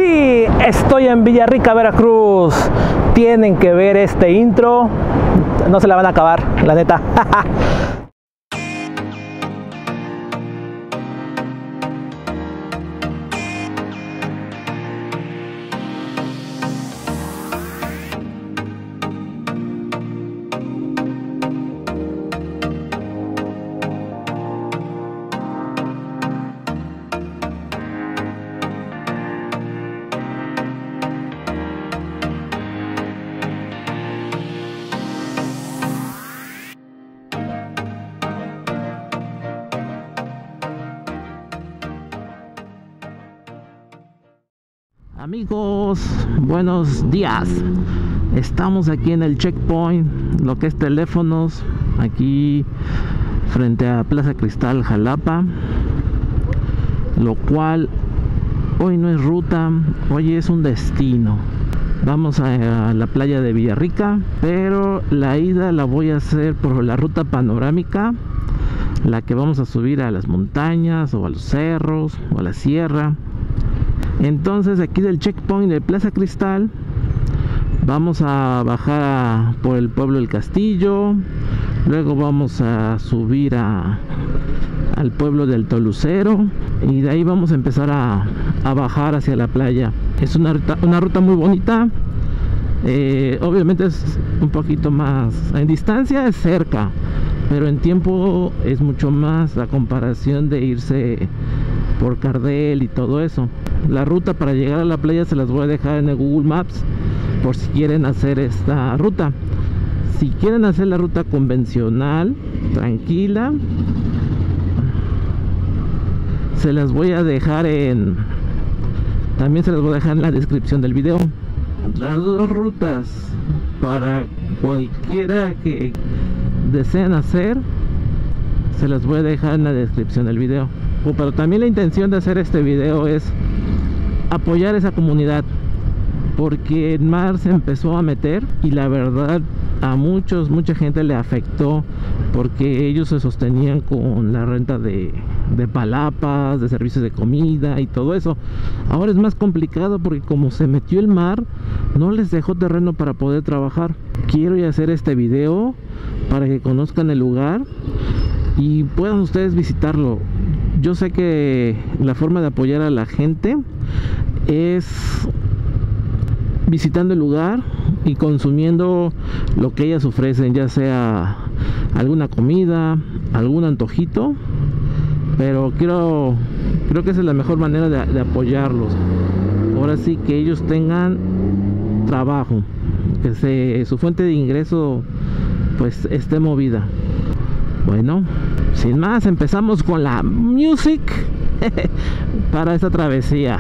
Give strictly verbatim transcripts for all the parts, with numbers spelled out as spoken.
Sí, estoy en Villarrica, Veracruz. Tienen que ver este intro. No se la van a acabar, la neta. Amigos, buenos días. Estamos aquí en el checkpoint, lo que es teléfonos, aquí frente a Plaza Cristal, Jalapa. Lo cual hoy no es ruta, hoy es un destino. Vamos a, a la playa de Villarrica, pero la ida la voy a hacer por la ruta panorámica, la que vamos a subir a las montañas o a los cerros o a la sierra. Entonces aquí del checkpoint de Plaza Cristal vamos a bajar a, por el pueblo del Castillo, luego vamos a subir a, al pueblo del Tolucero y de ahí vamos a empezar a, a bajar hacia la playa. Es una ruta, una ruta muy bonita, eh, obviamente es un poquito más, en distancia es cerca, pero en tiempo es mucho más a comparación de irse por Cardel y todo eso. La ruta para llegar a la playa se las voy a dejar en el Google Maps por si quieren hacer esta ruta. Si quieren hacer la ruta convencional, tranquila, se las voy a dejar en... También se las voy a dejar en la descripción del video. Las dos rutas para cualquiera que deseen hacer, se las voy a dejar en la descripción del video. Pero también la intención de hacer este video es apoyar esa comunidad, porque el mar se empezó a meter y la verdad a muchos, mucha gente le afectó, porque ellos se sostenían con la renta de, de palapas, de servicios de comida y todo eso. Ahora es más complicado porque como se metió el mar, no les dejó terreno para poder trabajar. Quiero ya hacer este video para que conozcan el lugar y puedan ustedes visitarlo. Yo sé que la forma de apoyar a la gente es visitando el lugar y consumiendo lo que ellas ofrecen, ya sea alguna comida, algún antojito, pero quiero, creo que esa es la mejor manera de, de apoyarlos. Ahora sí, que ellos tengan trabajo, que se, su fuente de ingreso pues esté movida. Bueno, sin más, empezamos con la music para esta travesía.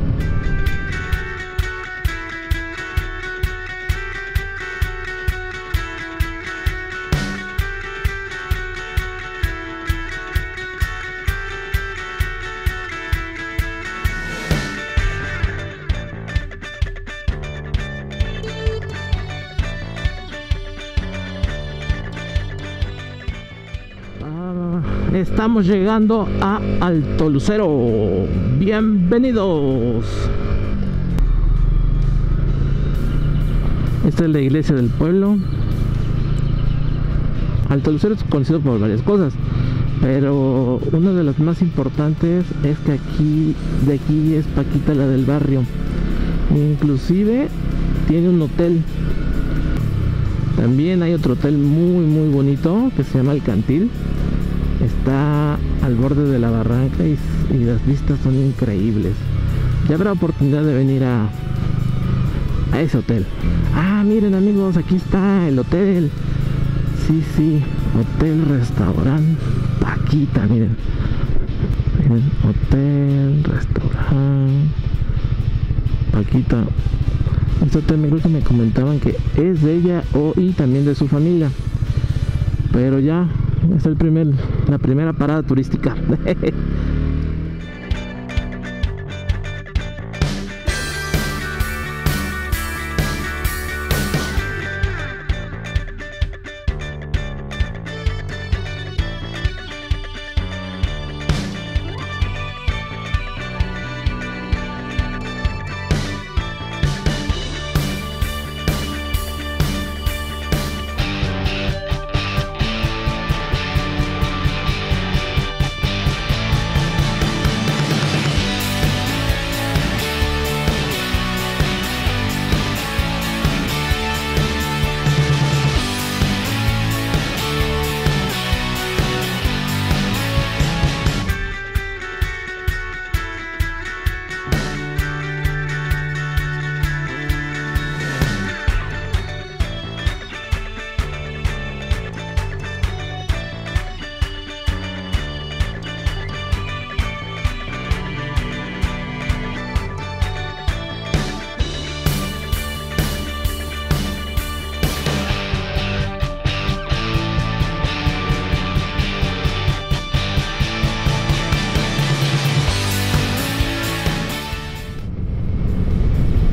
Estamos llegando a al Tolucero. Bienvenidos. Esta es la iglesia del pueblo. Al Tolucero es conocido por varias cosas, pero una de las más importantes es que aquí, de aquí es Paquita, la del barrio. Inclusive tiene un hotel. También hay otro hotel muy muy bonito que se llama El Cantil. Está al borde de la barranca y, y las vistas son increíbles. Ya habrá oportunidad de venir a, a ese hotel. Ah, miren amigos, aquí está el hotel. Sí, sí, hotel, restaurante Paquita, miren. Miren, hotel, restaurante Paquita. Este hotel me creo que me comentaban que es de ella o y también de su familia. Pero ya es el primer, la primera parada turística.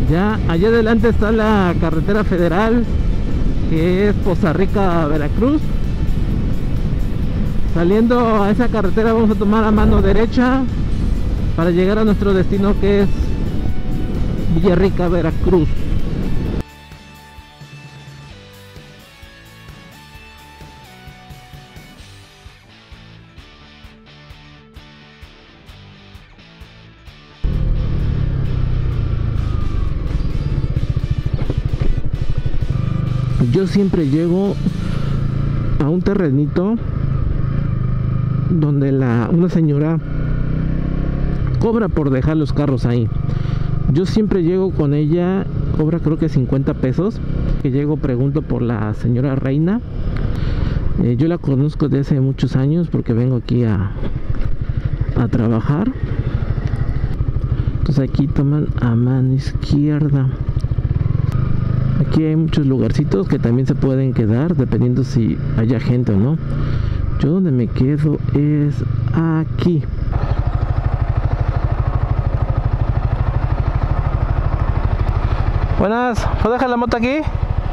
Ya allá adelante está la carretera federal, que es Poza Rica a Veracruz. Saliendo a esa carretera vamos a tomar a mano derecha para llegar a nuestro destino, que es Villarrica, Veracruz. Yo siempre llego a un terrenito donde la, una señora cobra por dejar los carros ahí. Yo siempre llego con ella, cobra creo que cincuenta pesos. Que llego, pregunto por la señora Reina. Eh, yo la conozco desde hace muchos años porque vengo aquí a, a trabajar. Entonces aquí toman a mano izquierda. Aquí hay muchos lugarcitos que también se pueden quedar dependiendo si haya gente o no. Yo donde me quedo es aquí. Buenas, ¿puedo dejar la moto aquí?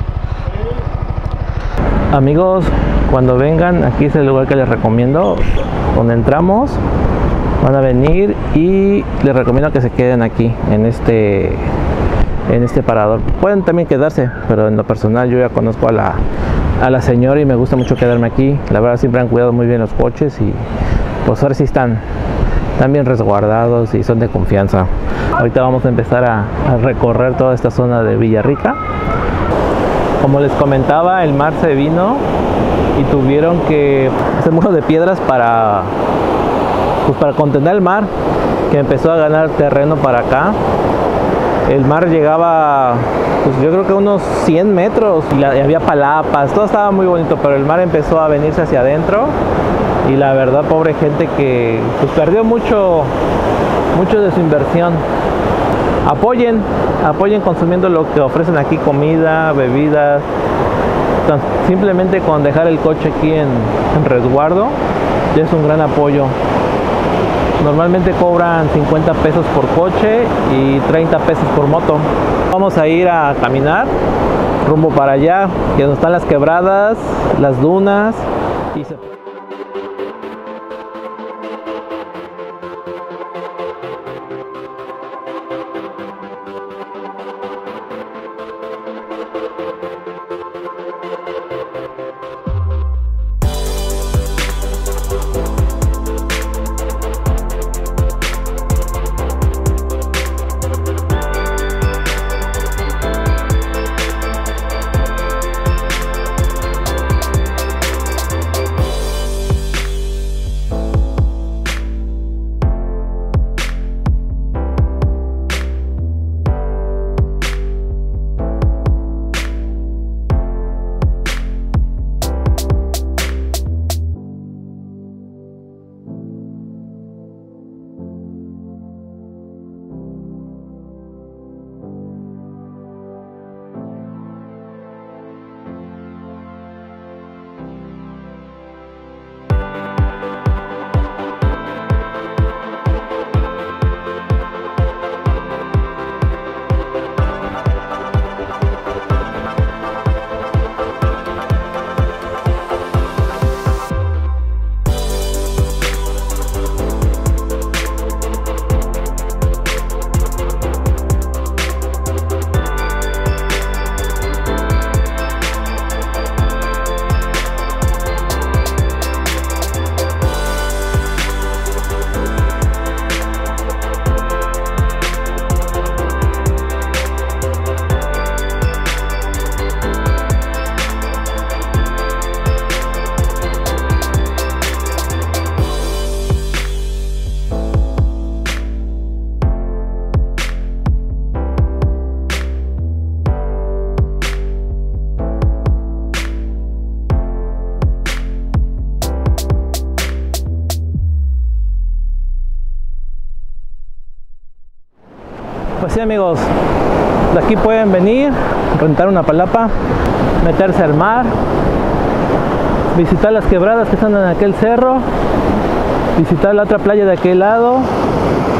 Amigos, cuando vengan, aquí es el lugar que les recomiendo. Donde entramos, van a venir y les recomiendo que se queden aquí, en este... en este parador. Pueden también quedarse, pero en lo personal yo ya conozco a la, a la señora y me gusta mucho quedarme aquí. La verdad siempre han cuidado muy bien los coches y pues ahora sí están, están bien resguardados y son de confianza. Ahorita vamos a empezar a, a recorrer toda esta zona de Villarrica. Como les comentaba, el mar se vino y tuvieron que hacer muro de piedras para, pues para contener el mar, que empezó a ganar terreno para acá. El mar llegaba, pues yo creo que unos cien metros y, la, y había palapas, todo estaba muy bonito, pero el mar empezó a venirse hacia adentro y la verdad, pobre gente que pues perdió mucho, mucho de su inversión. Apoyen, apoyen consumiendo lo que ofrecen aquí, comida, bebidas. Entonces, simplemente con dejar el coche aquí en, en resguardo ya es un gran apoyo. Normalmente cobran cincuenta pesos por coche y treinta pesos por moto. Vamos a ir a caminar rumbo para allá, que donde están las quebradas, las dunas y se... Pues sí, amigos, de aquí pueden venir, rentar una palapa, meterse al mar, visitar las quebradas que están en aquel cerro, visitar la otra playa de aquel lado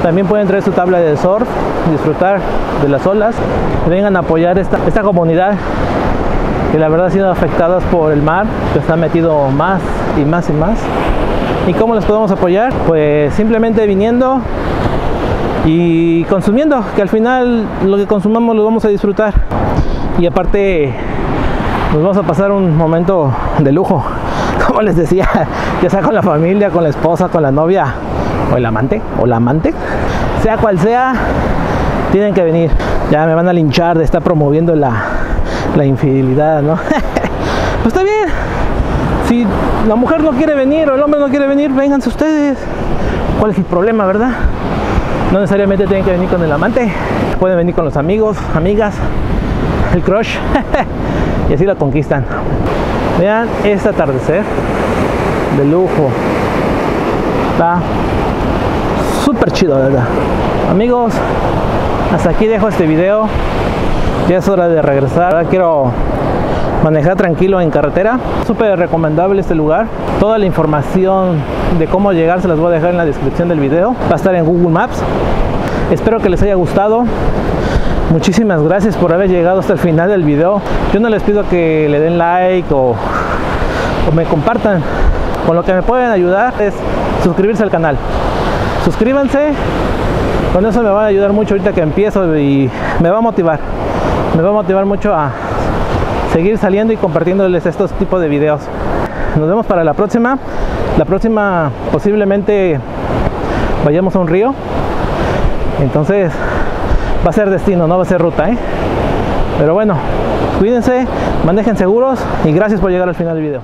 También pueden traer su tabla de surf, disfrutar de las olas. Vengan a apoyar esta, esta comunidad que la verdad ha sido afectadas por el mar, que está metido más y más y más. ¿Y cómo les podemos apoyar? Pues simplemente viniendo y consumiendo, que al final lo que consumamos lo vamos a disfrutar. Y aparte nos vamos a pasar un momento de lujo, como les decía, ya sea con la familia, con la esposa, con la novia o el amante o la amante, sea cual sea, tienen que venir. Ya me van a linchar de estar promoviendo la, la infidelidad, ¿no? Pues está bien. Si la mujer no quiere venir o el hombre no quiere venir, vénganse ustedes. ¿Cuál es el problema, verdad? No necesariamente tienen que venir con el amante. Pueden venir con los amigos, amigas, el crush. Y así la conquistan. Vean este atardecer de lujo. Está súper chido, ¿verdad? Amigos, hasta aquí dejo este video. Ya es hora de regresar. Ahora quiero manejar tranquilo en carretera. Súper recomendable este lugar. Toda la información de cómo llegar se las voy a dejar en la descripción del video. Va a estar en Google Maps. Espero que les haya gustado. Muchísimas gracias por haber llegado hasta el final del video. Yo no les pido que le den like o, o me compartan. Con lo que me pueden ayudar es suscribirse al canal. Suscríbanse. Con eso me van a ayudar mucho ahorita que empiezo y me va a motivar. Me va a motivar mucho a seguir saliendo y compartiéndoles estos tipos de videos. Nos vemos para la próxima. La próxima posiblemente vayamos a un río. Entonces va a ser destino, no va a ser ruta, ¿eh? Pero bueno, cuídense, manejen seguros y gracias por llegar al final del video.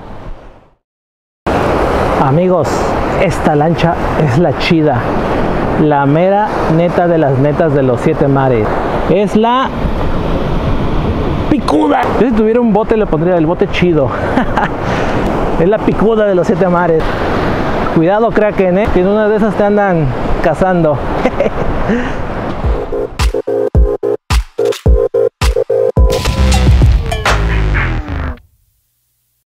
Amigos, esta lancha es la chida, la mera neta de las netas de los siete mares. Es la picuda. Yo si tuviera un bote le pondría el bote chido. Es la picuda de los siete mares. Cuidado, Kraken, ¿eh? Que en una de esas te andan cazando.